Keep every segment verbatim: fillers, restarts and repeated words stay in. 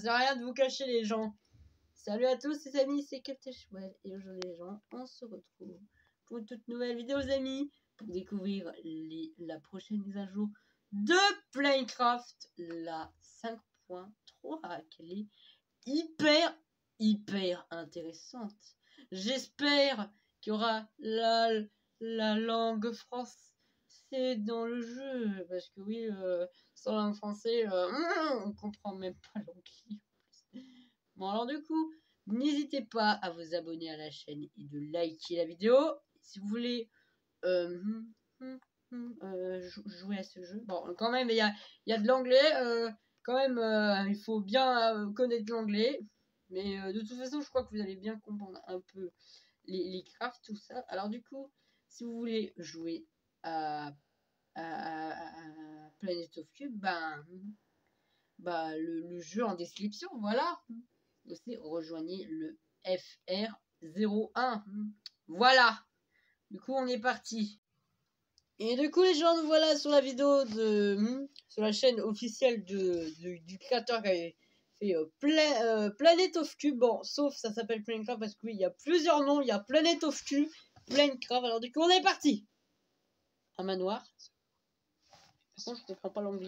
sert à rien de vous cacher les gens. Salut à tous les amis, c'est Captain Chouette et aujourd'hui les gens, on se retrouve pour une toute nouvelle vidéo les amis, pour découvrir les, la prochaine mise à jour de Planecraft, la cinq point trois, qui est hyper, hyper intéressante. J'espère qu'il y aura la, la langue française dans le jeu, parce que oui, euh, sans langue française, euh, on comprend même pas l'anglais. Bon alors du coup, n'hésitez pas à vous abonner à la chaîne et de liker la vidéo. Si vous voulez euh, euh, jouer à ce jeu. Bon, quand même, il y a, y a de l'anglais. Euh, quand même, euh, il faut bien euh, connaître l'anglais. Mais euh, de toute façon, je crois que vous allez bien comprendre un peu les, les crafts, tout ça. Alors du coup, si vous voulez jouer à, à, à, à Planet of Cube, ben, bah, le, le jeu en description, voilà. Aussi, rejoignez le F R zéro un. Voilà. Du coup, on est parti. Et du coup, les gens, nous voilà sur la vidéo de... sur la chaîne officielle de, de du créateur qui avait fait euh, Pla euh, Planet of Cube. Bon, sauf ça s'appelle Planecraft parce que oui, il y a plusieurs noms. Il y a Planet of Cube, Planecraft. Alors du coup, on est parti. Un manoir. Par contre, je comprends pas l'anglais.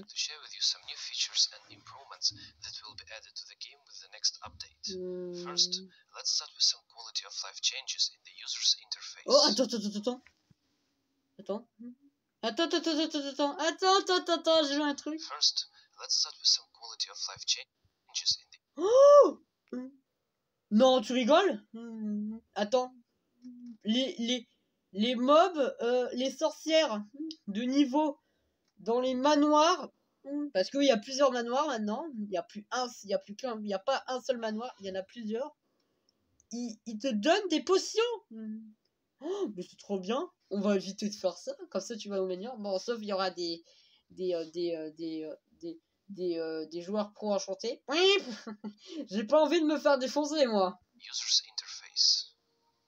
Hmm. First, let's start with some quality of life changes in the user's interface. Oh, attends, attends, attends, attends. Attends. Attends, attends, attends, attends, attends, attends, attends, attends, j'ai un truc. First, let's start with some quality of life changes in the... Oh! Non, tu rigoles? Attends. Les, les, les mobs, euh, les sorcières de niveau dans les manoirs, parce qu'il y a plusieurs manoirs maintenant, il n'y a plus un, il y a plus qu'un, il n'y a pas un seul manoir, il y en a plusieurs. Ils, ils te donnent des potions. Oh, mais c'est trop bien. On va éviter de faire ça, comme ça tu vas au manoir. Bon, sauf il y aura des des euh, des euh, des euh, des des, euh, des joueurs pro enchantés. J'ai pas envie de me faire défoncer moi. User's interface.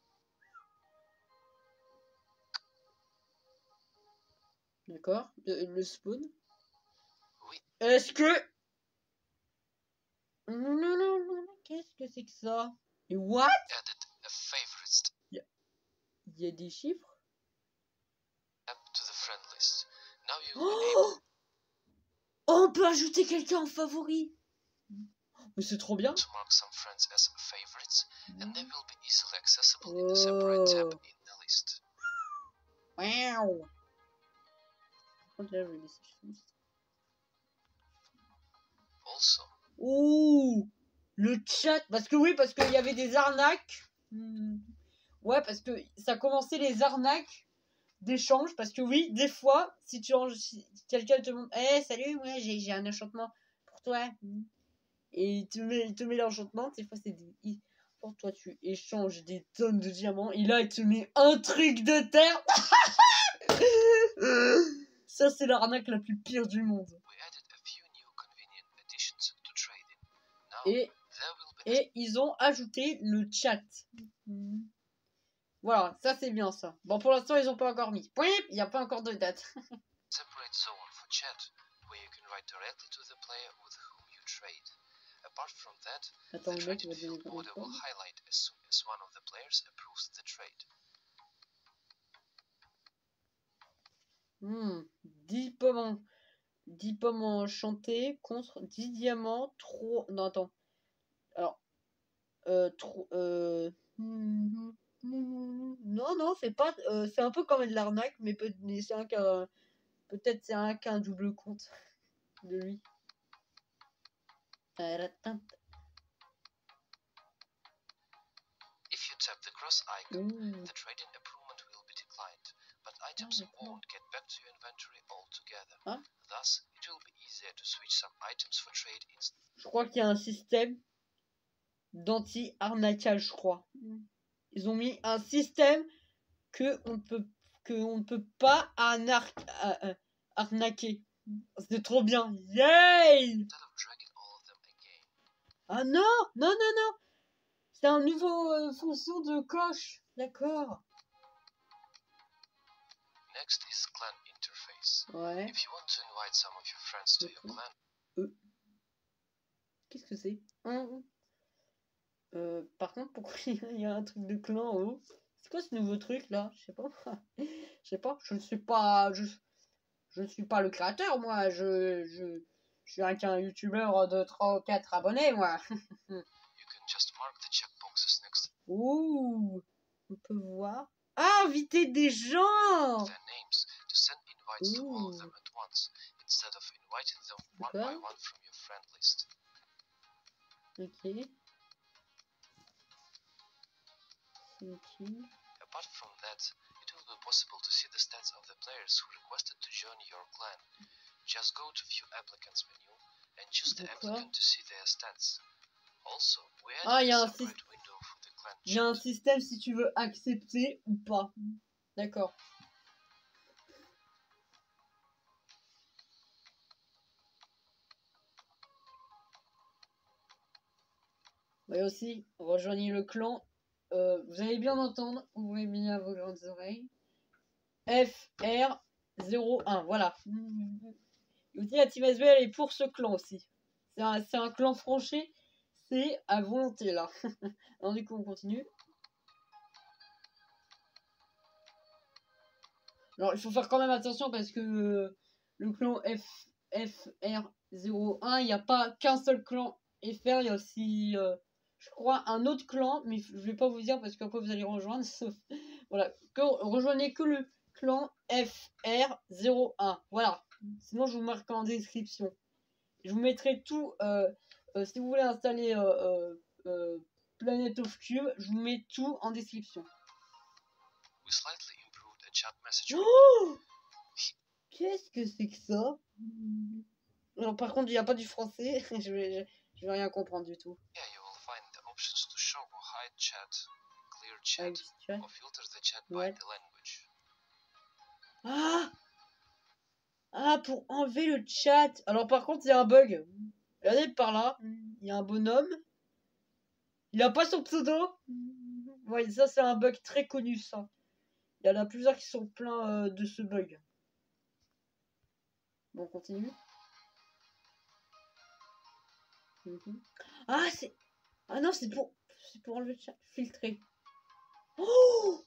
D'accord, le, le spawn. Oui. Est-ce que... Non, non, non, non, qu'est-ce que c'est que ça? Et what? Added a favorite Il y, y a des chiffres? tab to the friend list. Now you Oh, enable oh, on peut ajouter quelqu'un en favori. Mais c'est trop bien. to mark some friends as favorites, and they will be easily accessible in a separate tab Oh. in the list. Wow. Also, Ouh, le chat, parce que oui, parce qu'il y avait des arnaques. Hmm. Ouais, parce que ça commençait les arnaques d'échange, parce que oui, des fois, si tu si quelqu'un te montre, hey, salut, ouais, j'ai j'ai un enchantement pour toi, et il te met, il te met l'enchantement, des fois c'est des... Pour toi, tu échanges des tonnes de diamants, et là, il te met un truc de terre. Ça, c'est l'arnaque la plus pire du monde. we added a few new convenient additions to trading. Now, Et there will be Et ils ont ajouté le chat. Voilà, ça c'est bien ça. Bon, pour l'instant, ils ont pas encore mis. Il n'y a pas encore de date. a separate zone for chat, where you can write directly to the player with whom you trade. Apart from that, Attends, the le mec, il trading va donner field combien de border will fois? highlight as soon as one of the players approves the trade. Hmm, dix pommes, dix pommes enchantées contre dix diamants. Trop. Non, attends. Alors. Euh, trop. Euh... Non, non, c'est pas. Euh, c'est un peu comme de l'arnaque, mais, peut, mais c'est un qu'un. Peut-être c'est un qu'un double compte de lui. If you tap the cross icon, Ouh. the trading improvement will be declined, but items Ah, won't get back to your inventory altogether. Ah. Thus, it will be easier to switch some items for trade instead. Je crois qu'il y a un système d'anti-arnaquage, je crois. Ils ont mis un système que on ne peut que on ne peut pas arna euh, arnaquer. C'est trop bien. Yay! Instead of dragging all of them again. Ah non, non, non, non. C'est un nouveau euh, fonction de coche. D'accord. Next is clan interface. Ouais. If you want to invite some of your friends to your clan, Euh. Qu'est-ce que c'est? Hein euh, Par contre, pourquoi il y a un truc de clan en haut? C'est quoi ce nouveau truc là? Je sais pas. Je sais pas. Je ne suis pas. Je, je ne suis pas le créateur, moi. Je, je, je suis un, qu'un youtubeur de trois ou quatre abonnés, moi. You can just mark the checkboxes next Ouh, on peut voir. Ah, inviter des gens. to their names to send invites to all of Ouh, them at once, instead of inviting them one by d'accord. one from your friend list. Ok. Ok. Apart from that, it will be possible to see the stats of the players who requested to join your clan. Just go to View Applicants menu and choose the D'accord. applicant to see their stats. Also, we Ah, il added y a a un separate système. window for the clan Il y a un chat. système si tu veux accepter ou pas. D'accord. Et aussi, rejoignez le clan. Euh, vous allez bien entendre. Ouvrez bien vos grandes oreilles. F R zéro un. Voilà. Et aussi, la team S B L est pour ce clan aussi. C'est un, c'est un clan franchi. C'est à volonté là. Alors, du coup, on continue. Alors, il faut faire quand même attention parce que euh, le clan F, F R zéro un, il n'y a pas qu'un seul clan F R, il y a aussi, euh, je crois, un autre clan, mais je vais pas vous dire parce qu'après vous allez rejoindre. Sauf... Voilà, que, rejoignez que le clan F R zéro un. Voilà, sinon je vous marque en description. Je vous mettrai tout, euh, euh, si vous voulez installer euh, euh, euh, Planet of Cube, je vous mets tout en description. We slightly improved a chat message. Oh, qu'est-ce que c'est que ça? Alors par contre, il n'y a pas du français. je, vais, je, je vais rien comprendre du tout. Yeah, you will find the options to show or hide chat, clear chat, chat. or filter the chat Ouais. by the language. Ah, ah, pour enlever le chat. Alors par contre, il y a un bug. Regardez par là, il y a un bonhomme. Il a pas son pseudo. Ouais, ça c'est un bug très connu ça. Il y en a plusieurs qui sont pleins euh, de ce bug. Bon, on continue. Mm-hmm. Ah, c'est... Ah non, c'est pour... C'est pour enlever le chat. Filtrer. Oh,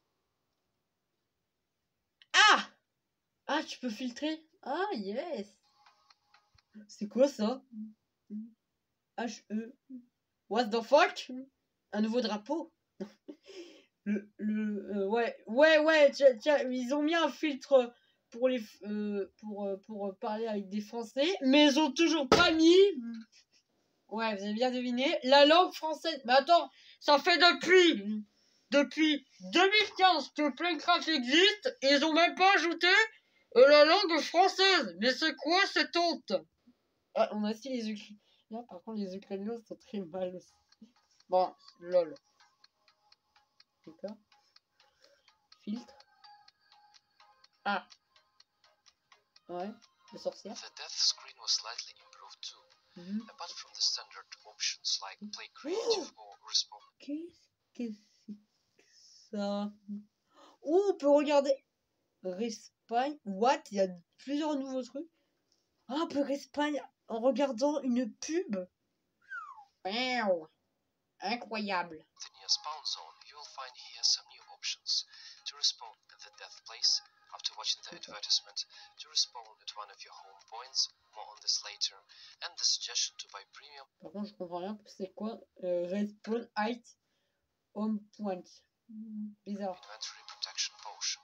ah, ah, tu peux filtrer. Ah, yes. C'est quoi ça? H E. What the fuck? Un nouveau drapeau? le, le euh, ouais, ouais, ouais, tiens, tiens, ils ont mis un filtre pour les euh, pour, euh, pour parler avec des Français, mais ils ont toujours pas mis. Ouais, vous avez bien deviné. La langue française. Mais attends, ça fait depuis depuis deux mille quinze que Planecraft existe et ils ont même pas ajouté euh, la langue française. Mais c'est quoi cette honte? Ah, on a aussi les Ukrainiens. Là, par contre, les Ukrainiens sont très mal aussi. Bon, lol. D'accord. Filtre. Ah. Ouais, le sorcière. The death screen was slightly improved too. Mm-hmm. Apart from the standard options like play creative or respawn. Qu'est-ce que c'est que ça? Oh, on peut regarder. Respawn. What? Il y a plusieurs nouveaux trucs. Ah, on peut respawn en regardant une pub. Wow. Incroyable. In the near spawn zone, you will find here some new options. To respawn at the death place, after watching the advertisement, to respawn at one of your home points, more on this later, and the suggestion to buy premium. Par contre, je comprends rien. C'est quoi euh, respawn height home point? Bizarre. Inventory protection potion.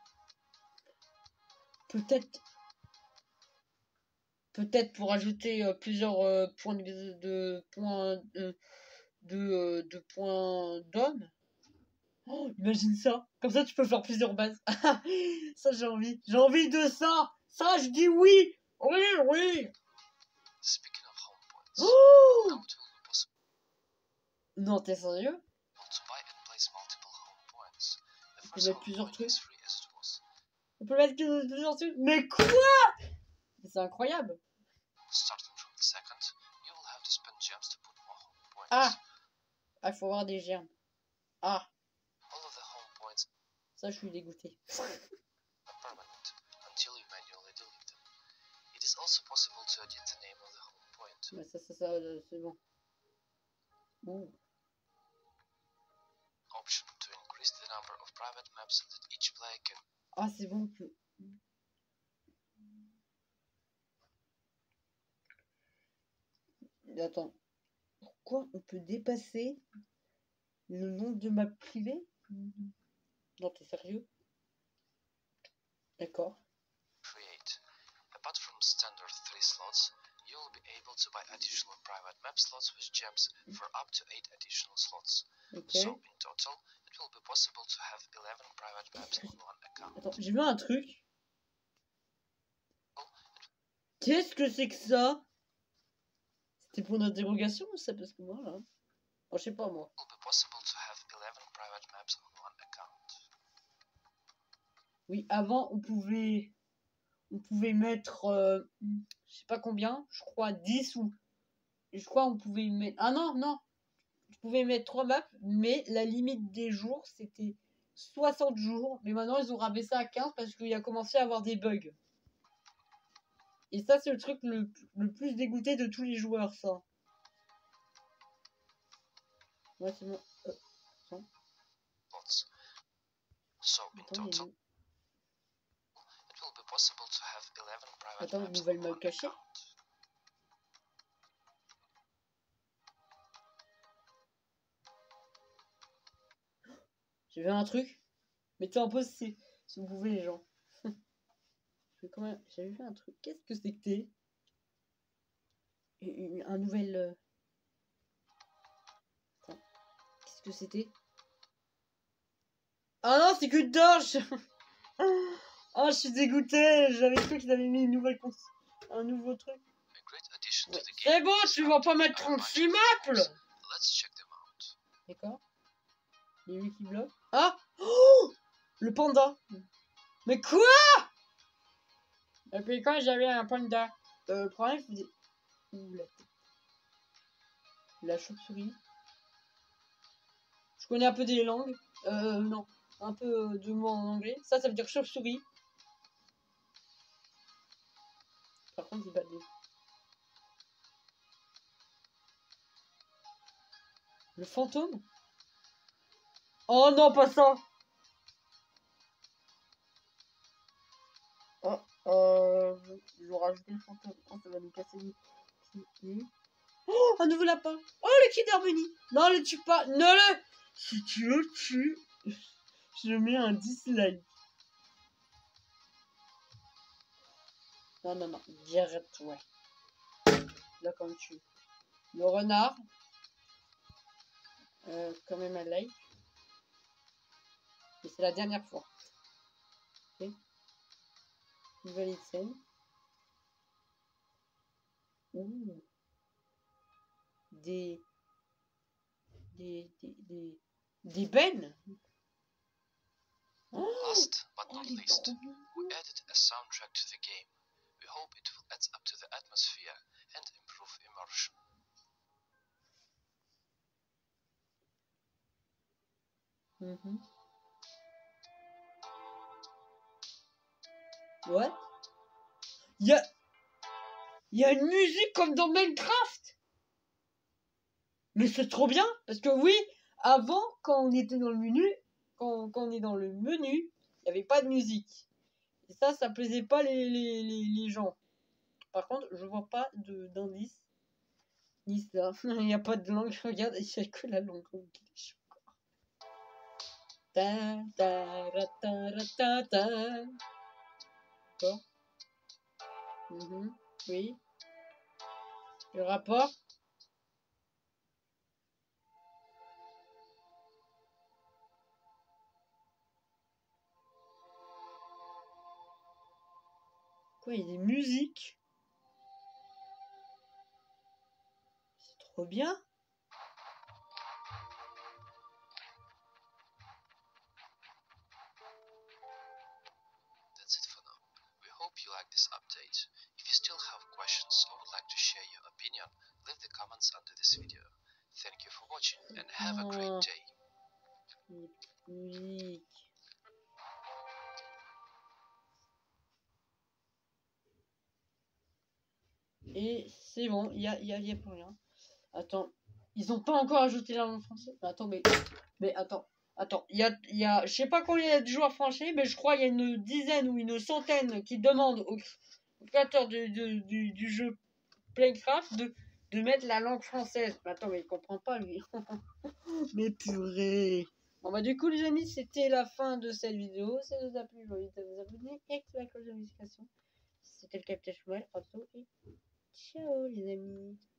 Peut-être. Peut-être pour ajouter euh, plusieurs euh, points de, de points de, de, euh, de points d'homme. Oh, imagine ça. Comme ça, tu peux faire plusieurs bases. Ça, j'ai envie. J'ai envie de ça. Ça, je dis oui. Oui, oui. Speaking of home points, Oh, now it will be possible non, t'es sérieux? to buy and place multiple home points. The On peut first mettre home plusieurs point trucs. is free as it was. On peut mettre que plusieurs trucs. Mais quoi? C'est incroyable. Starting from the second, you will have to spend gems to put more home points. Ah, ah, il faut avoir des germes. Ah, All of the home points ça, je suis dégoûté. are permanent until you manually delete them. It is also possible to edit the name of the home point. Ouais, ça, ça, ça, euh, c'est bon. Ouh. Option to increase the number of private maps that each player can. Ah, c'est bon. Que... Attends. Pourquoi on peut dépasser le nombre de maps privées? Non, t'es sérieux? D'accord. Create. Apart from standard three slots, you will be able to buy additional private map slots with gems for up to eight additional slots. Ok. So in total, it will be possible to have eleven private maps on one account. Attends, j'ai vu un truc. Qu'est-ce que c'est que ça? C'était pour une interrogation ou ça? Parce que moi, là... Oh, je sais pas, moi. It will be possible to have eleven private maps on one account. Oui, avant, on pouvait... On pouvait mettre... Euh, je sais pas combien. Je crois dix ou... Je crois on pouvait mettre... Ah non, non. Tu pouvais mettre trois maps, mais la limite des jours, c'était soixante jours. Mais maintenant, ils ont rabaissé à quinze parce qu'il a commencé à avoir des bugs. Et ça, c'est le truc le, le plus dégoûté de tous les joueurs, ça. Ouais, c'est bon. Euh, attends. So in Attends, total, il... it will be possible to have eleven private Attends, maps nouvelle on map one cachée. account. J'ai vu un truc. Mettez en pause si, si vous pouvez, les gens. J'avais vu un truc. Qu'est-ce que c'était? Un nouvel... Euh... Qu'est-ce que c'était? Ah non, c'est que Dorche. Ah, je suis dégoûté. J'avais cru qu'ils avaient mis une nouvelle cons... un nouveau truc. Ouais. C'est bon, tu vas pas mettre trente-six maps. D'accord. Il y a lui qui bloque. Ah, oh, le panda. Mais quoi? Et puis quand j'avais un panda, euh, le problème c'est... Ouh, la tête. La chauve-souris. Je connais un peu des langues. Euh, non. Un peu de mots en anglais. Ça, ça veut dire chauve-souris. Par contre, c'est pas des... Le fantôme? Oh non, pas ça! Oh, euh... Je vais rajouter le fantôme. Oh, ça va nous casser les... Oh, un nouveau lapin! Oh, le Kid Harmony! Non, le tue pas! Ne le... Si tu le tues, je mets un dislike. Non, non, non. Direct, ouais. Là, comme tu... Le renard. Euh, quand même un like. Et c'est la dernière fois. Ok. Nouvelle scène. Ouh. Des... Des... Des... Des... Des bennes. Oh, Last but not oh, least, we added a soundtrack to the game. We hope it will add up to the atmosphere and improve immersion. Mm-hmm. What? Il y a... Il y a une musique comme dans Minecraft. Mais c'est trop bien. Parce que oui, avant, quand on était dans le menu, quand, quand on est dans le menu, il n'y avait pas de musique. Et ça, ça plaisait pas les, les, les, les gens. Par contre, je vois pas d'indice. Ni ça. Il n'y a pas de langue. Regarde, il n'y a que la langue. Ta ta ra ta ra ta ta. D'accord. Mm-hmm. Oui. Le rapport. Quoi, il y a des musiques. C'est trop bien. That's it for now. We hope you like this update. If you still have questions or would like to share your opinion, leave the comments under this video. Thank you for watching and have a great day. Musique. Et c'est bon, il y a, y a, y a plus rien. Attends, ils ont pas encore ajouté la langue française. Attends, mais, mais attends, attends, il y a, y a, je sais pas combien il y a de joueurs français, mais je crois qu'il y a une dizaine ou une centaine qui demandent aux, aux créateurs de, de, du, du jeu Playcraft de, de mettre la langue française. Mais attends, mais il comprend pas lui. Mais purée. Bon bah du coup les amis, c'était la fin de cette vidéo. Si ça vous a plu, je vous invite à vous abonner et activer la cloche de notification. C'était le Capitaine Chouette, et ciao les amis.